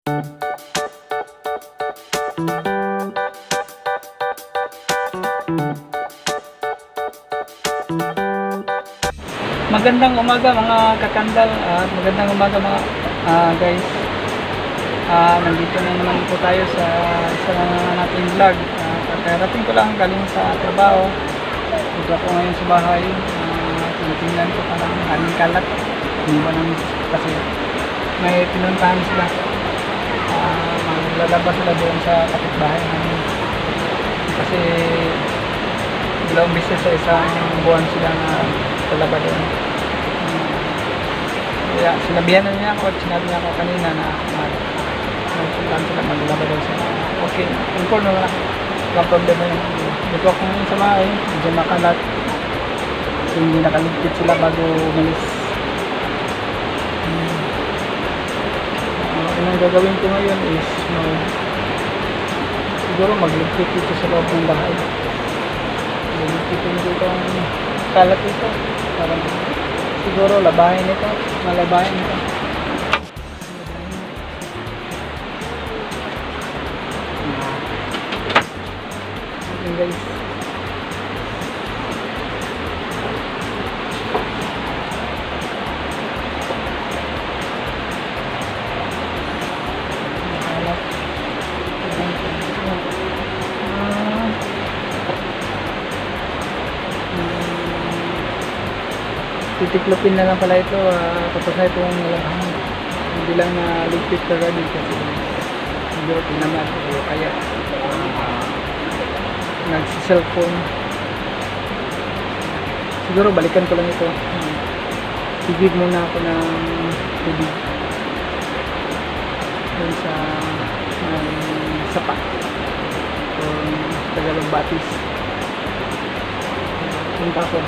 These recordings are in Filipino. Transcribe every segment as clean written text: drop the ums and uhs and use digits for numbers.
Magandang umaga mga kakandal at magandang umaga mga guys. Nandito na naman po tayo sa isa na nating vlog. Kakarating ko lang galing sa trabaho. Dito ako ngayon sa bahay. Tingnan ko parang aming kalat. Hindi ba namin kasi may pinuntahan sila. Maglalabas sila doon sa kapitbahay namin. Kasi dalawang beses sa isang buwan sila na talaba doon. Kaya sinabihan na niya ako at sinabi niya ako kanina na magpuntaan sila maglaba doon sa okay, inform na lang walang problema yun. Dito ako ngayon sa bahay, medyo makalat kasi hindi nakaligpit sila bago umalis. Ang gagawin ko ngayon is siguro magligpit dito sa loob ng bahay. Magligpitin dito ang kalat ito parang siguro labahin ito, malabahin ito. Okay guys, titiklopin na lang pala ito tapos na itong nalabahan. Hindi lang na ligpit ka rin kasi siguro tinaman o kaya nagsi-cellphone. Siguro balikan ko lang ito. Tigib muna ako ng tubig dun sa sapa o Tagalog batis. Punta ko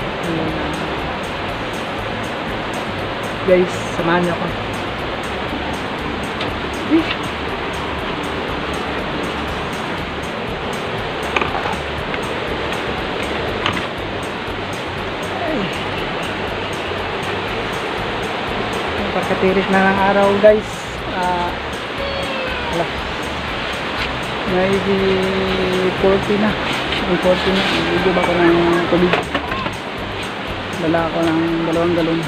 guys, samahan niyo ako. Pagkatirik na ng araw guys, may 40 na. May 40 na. Ibig ako ng tubig. Dala ako ng 2 galon.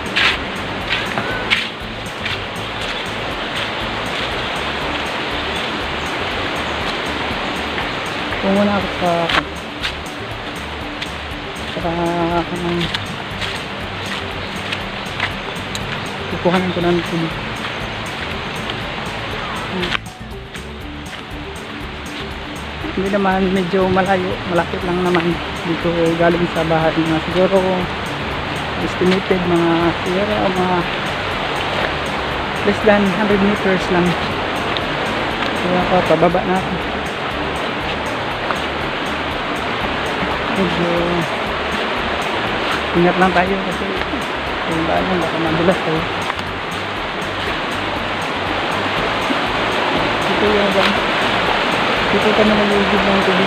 Kung muna ako kukuhanan ko ng tubig. Hindi naman medyo malayo, malapit lang naman dito galing sa bahay na siguro estimated siguro mga less than 100 meters lang. Kaya ako pababa na ako. Medyo ingat lang tayo kasi kung daan baka madulas tayo. Dito kami nag-iigib ng tubig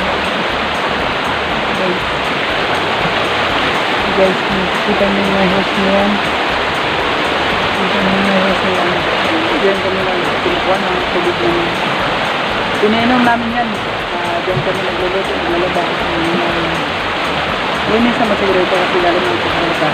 guys, kita nyo yung house na yan, kita nyo yung house na yan. Diyan kami nag-pinukuha ng tubig na pinainom namin yan. Diyan kami nagluluto ng malaba. Linis naman siguro ito kasi galing ng pagkakita.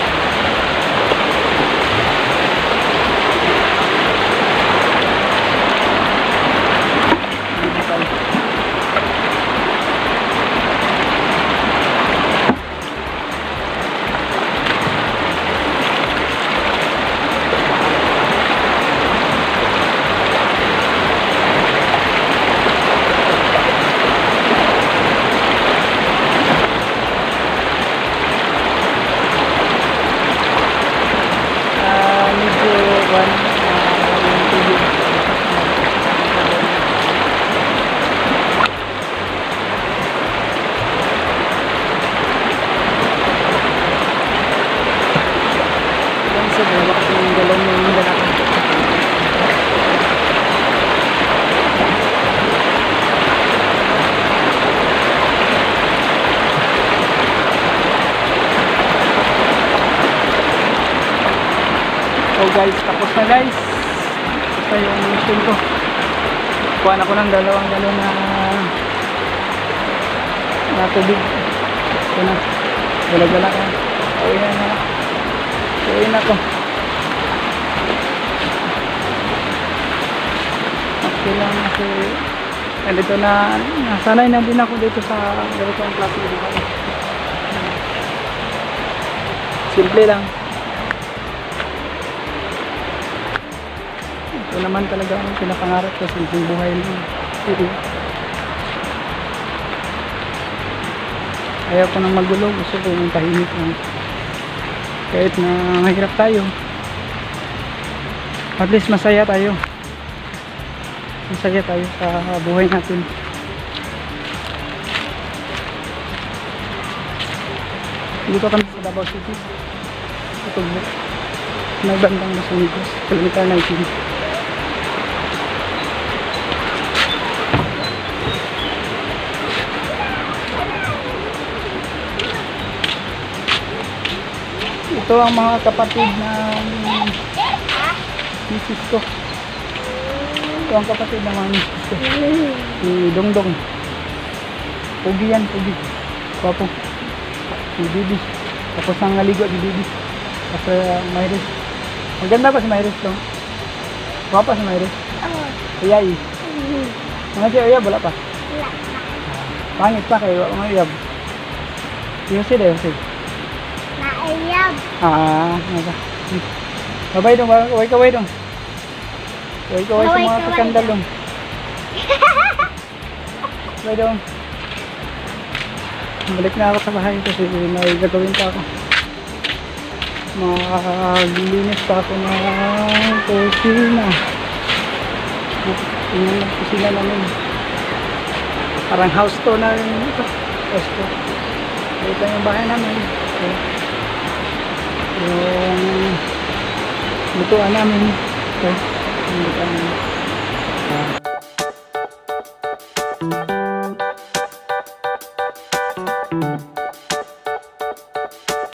So guys, tapos na guys. Ito yung mission ko. Kuha na ko ng 2 galon na tubig. Ito na. Dala-dala ka. Uwi na. Uwi na ko. Okay lang kasi dito na nasanay na din ako dito sa ganitong klase ng buhay. Simple lang. Ito naman talaga ang pinapangarap ko, simpleng buhay lang. Ayaw ko nang magulo, gusto ko ng tahimik lang. Kahit na mahirap tayo, at least masaya tayo. Masaya tayo sa buhay natin. Dito kami sa Davao City. Ito nagbandang Los Angeles, kilometer 19. Ito ang mga kapatid ng misis ko. Ito ang kapatid ng mga misis ko. Si Dongdong. Pugi yan, pugi. Wapo. Si Bibi. Tapos ang naligo si Bibi. Tapos Mayris. Maganda pa si Mayris to. Wapa si Mayris. Uyay. Mga si Uyab, wala pa. Pangit pa kayo, mga Uyab. Yossi na Yossi. Naayab. Naka. Babay dong, kaway dong. Kaway sa mga kakandal dong. Babay dong. Balik na ako sa bahay kasi may gagawin pa ako. Maglinis pa ako ng kusina. Tingnan lang kusina namin. Parang house to na rin ito. House to. Ito yung bahay namin. So, yung lutuan namin. Ito. Yung lutuan namin.